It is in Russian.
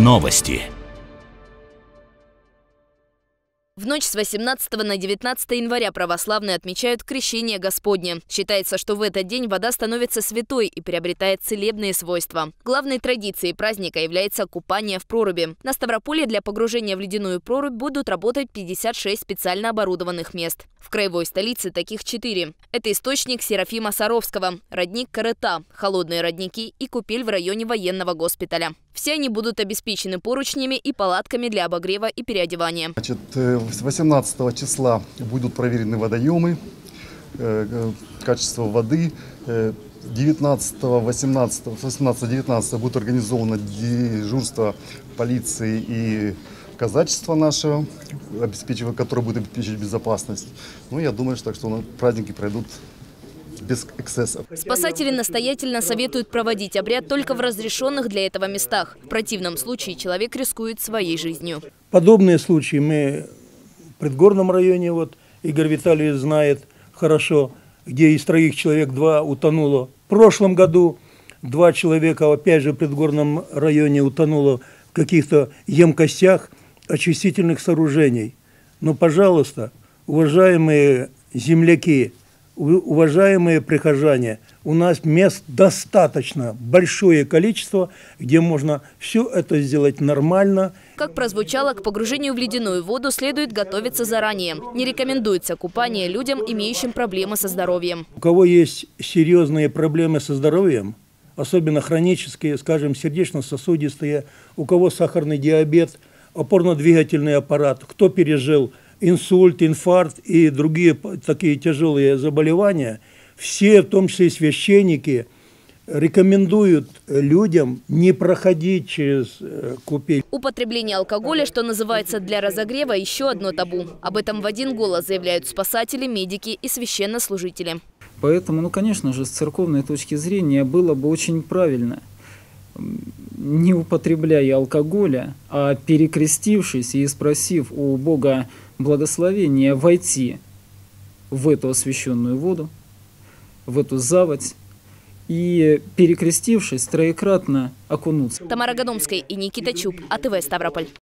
Новости. В ночь с 18 на 19 января православные отмечают Крещение Господне. Считается, что в этот день вода становится святой и приобретает целебные свойства. Главной традицией праздника является купание в проруби. На Ставрополе для погружения в ледяную прорубь будут работать 56 специально оборудованных мест. В краевой столице таких 4. Это источник Серафима Саровского, родник Корыта, холодные родники и купель в районе военного госпиталя. Все они будут обеспечены поручнями и палатками для обогрева и переодевания. С 18 числа будут проверены водоемы, качество воды. 18-19 будет организовано дежурство полиции и казачества нашего, которое будет обеспечивать безопасность. Ну, я думаю, что праздники пройдут без эксцессов. Спасатели настоятельно советуют проводить обряд только в разрешенных для этого местах. В противном случае человек рискует своей жизнью. Подобные случаи мы в Предгорном районе, Игорь Витальевич знает хорошо, где из 3 человек 2 утонуло. В прошлом году 2 человека, опять же, в Предгорном районе утонуло в каких-то емкостях очистительных сооружений. Но, пожалуйста, уважаемые земляки, уважаемые прихожане, у нас мест достаточно большое количество, где можно все это сделать нормально. Как прозвучало, к погружению в ледяную воду следует готовиться заранее. Не рекомендуется купание людям, имеющим проблемы со здоровьем. У кого есть серьезные проблемы со здоровьем, особенно хронические, скажем, сердечно-сосудистые, у кого сахарный диабет, опорно-двигательный аппарат, кто пережил инсульт, инфаркт и другие такие тяжелые заболевания, все, в том числе и священники, рекомендуют людям не проходить через купель. Употребление алкоголя, что называется, для разогрева, еще одно табу. Об этом в один голос заявляют спасатели, медики и священнослужители. Поэтому, конечно же, с церковной точки зрения было бы очень правильно, не употребляя алкоголя, а перекрестившись и спросив у Бога благословения войти в эту освященную воду, в эту заводь и, перекрестившись, троекратно окунуться. Тамара Гадомская и Никита Чуб, АТВ Ставрополь.